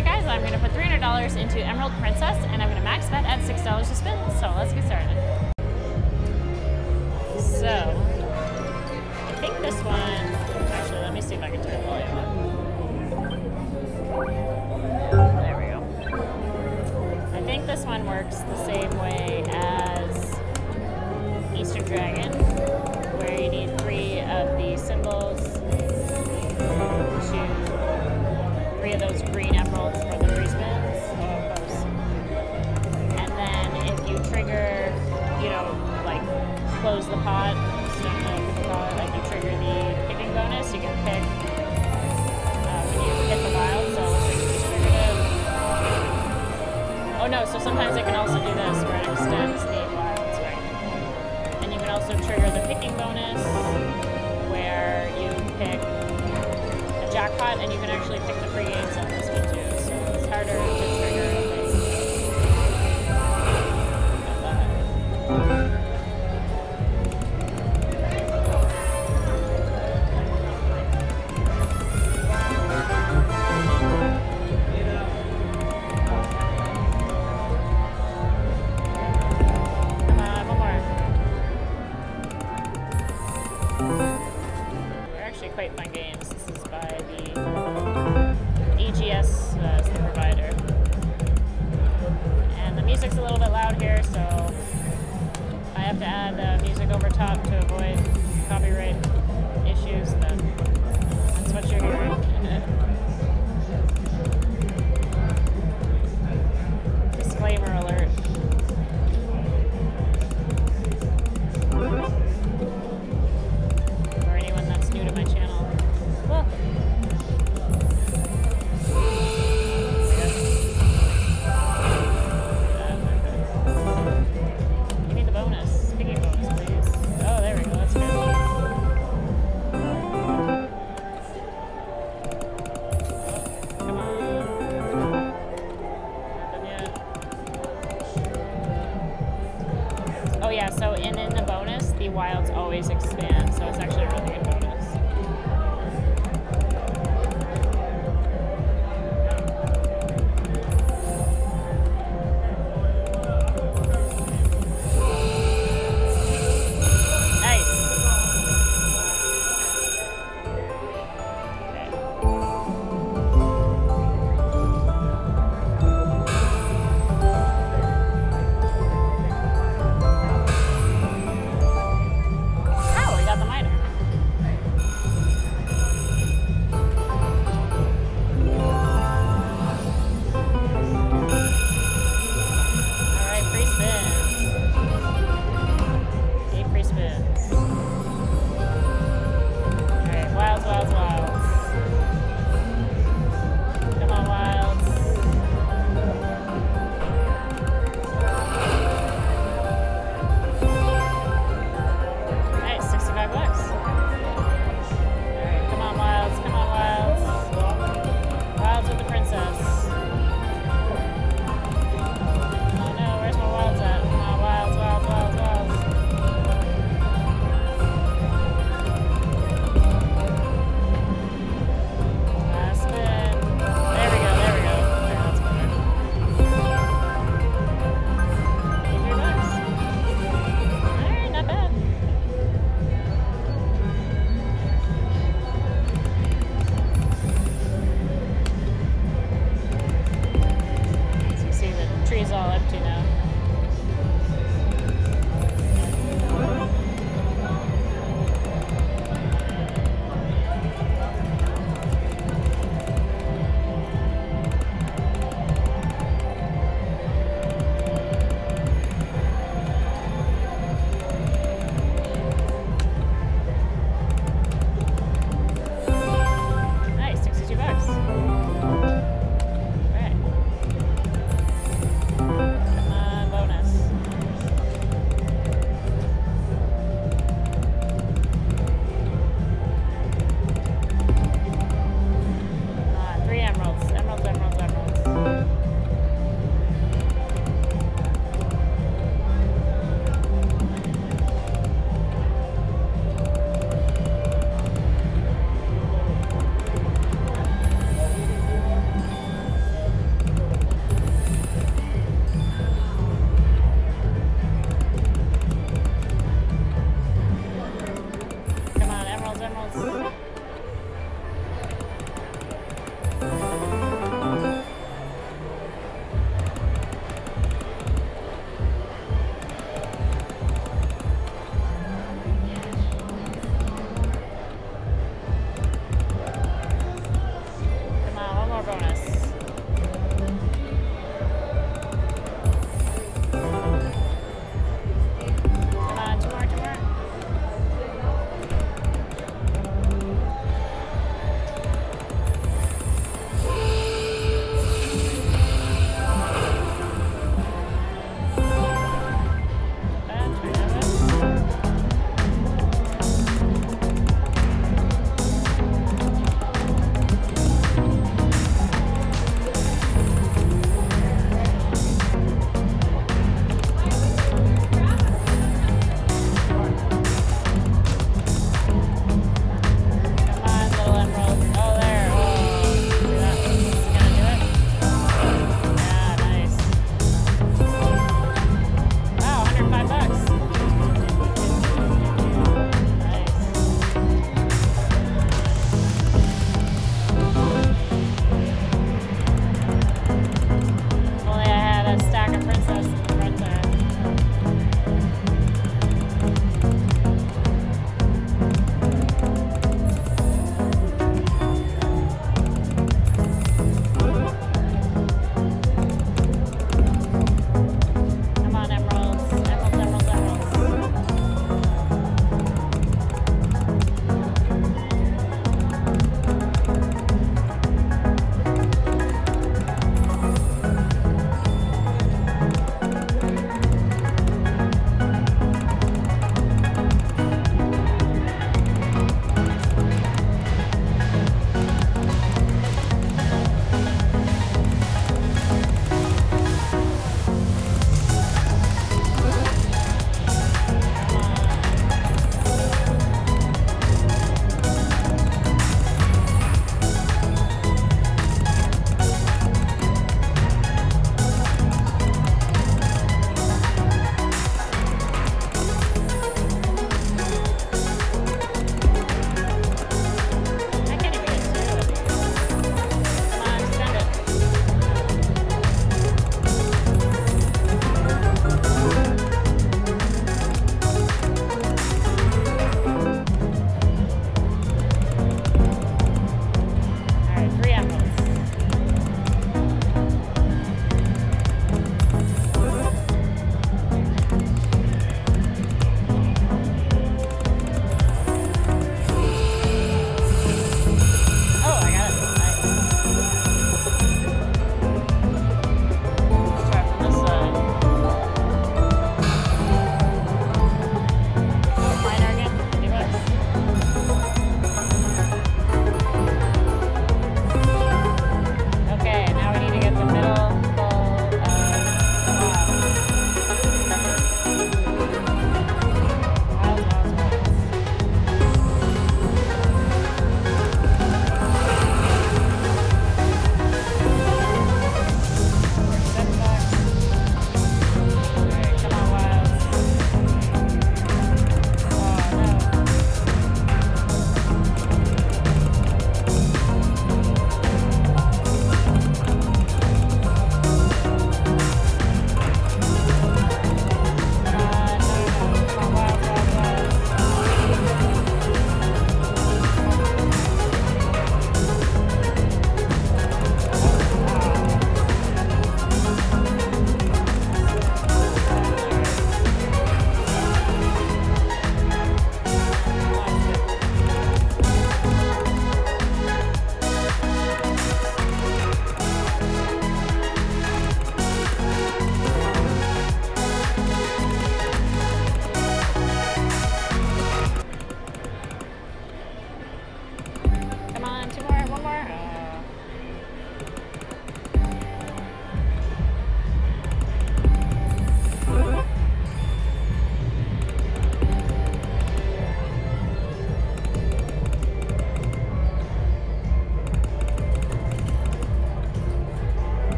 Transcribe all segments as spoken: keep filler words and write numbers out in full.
Alright guys, I'm going to put three hundred dollars into Emerald Princess, and I'm going to max bet at six dollars to spin, so let's get started. So, I think this one, actually let me see if I can turn the volume up. There we go. I think this one works the same way as Eastern Dragon, where you need three of the symbols to three of those green emeralds for the three spins. Oh, close. And then if you trigger, you know, like close the pot, so, uh, the pot, like you trigger the picking bonus, you can pick uh, when you hit the wild. So let's say you just triggered it. Oh no! So sometimes it can also do this, where it extends the wilds, right? And you can also trigger the picking bonus, where you pick jackpot, and you can actually pick the free games on this one too, so it's harder to trigger. Come on, one more. They're actually quite fun games. This is by the E G S uh, is the provider. And the music's a little bit loud here, so I have to add uh, music over top to avoid copyright issues. Then that's what you're hearing. Disclaimer alert. For anyone that's new to my channel, welcome. Give me the bonus. Piggy bonus, please. Oh, there we go. That's good.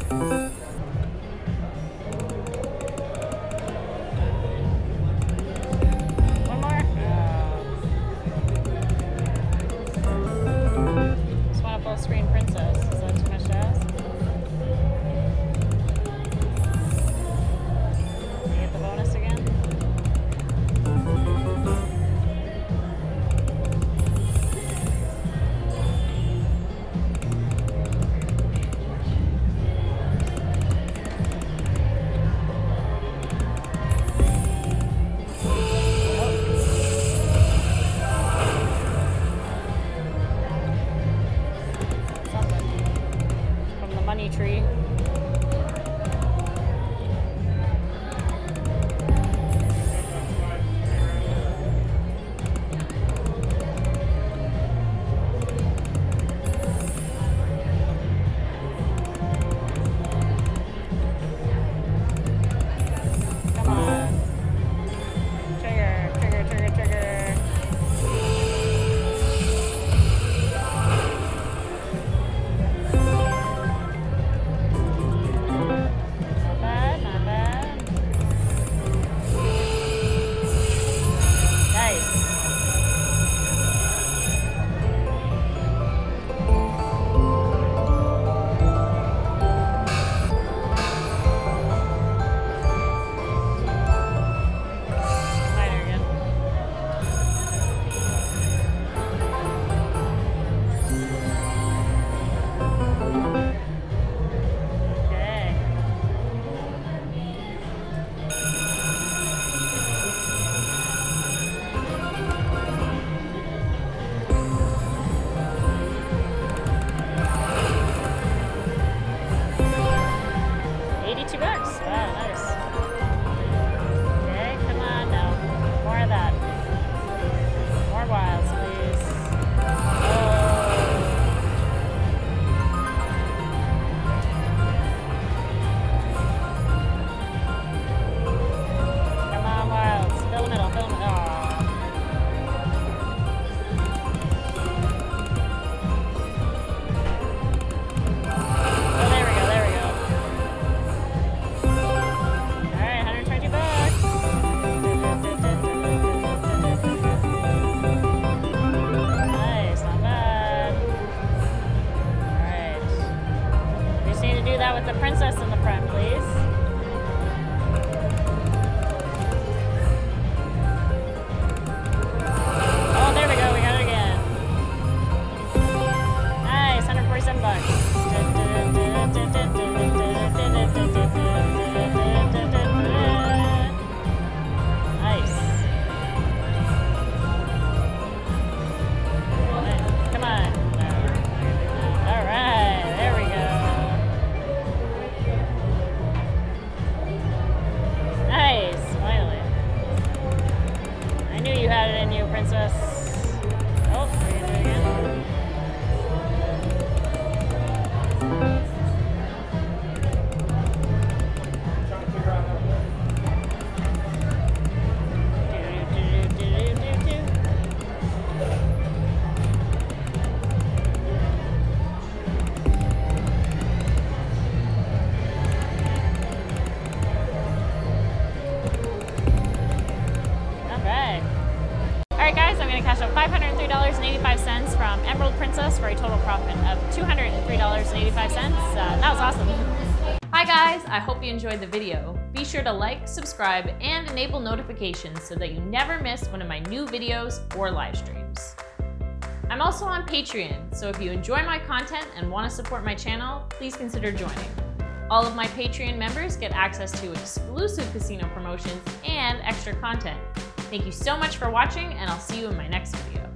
One more? Oh. Just want a full screen princess. Is that too much to ask? Can you get the bonus again? Tree. Come on. Trigger, trigger, trigger, trigger. eighty-two bucks. Wow, nice. Okay, come on now. More of that. More wilds, please. Oh. Come on, wilds. Fill the middle, fill the middle. Oh. That with the princess in the front, please. Oh, there we go. We got it again. Nice. one hundred forty-seven bucks. Nice. Come on. All right. There we go. Nice, finally. I knew you had it in you, princess. Oh, are you doing it again? Cash out five hundred three dollars and eighty-five cents from Emerald Princess for a total profit of two hundred three dollars and eighty-five cents. Uh, that was awesome. Hi guys, I hope you enjoyed the video. Be sure to like, subscribe, and enable notifications so that you never miss one of my new videos or live streams. I'm also on Patreon, so if you enjoy my content and want to support my channel, please consider joining. All of my Patreon members get access to exclusive casino promotions and extra content. Thank you so much for watching, and I'll see you in my next video.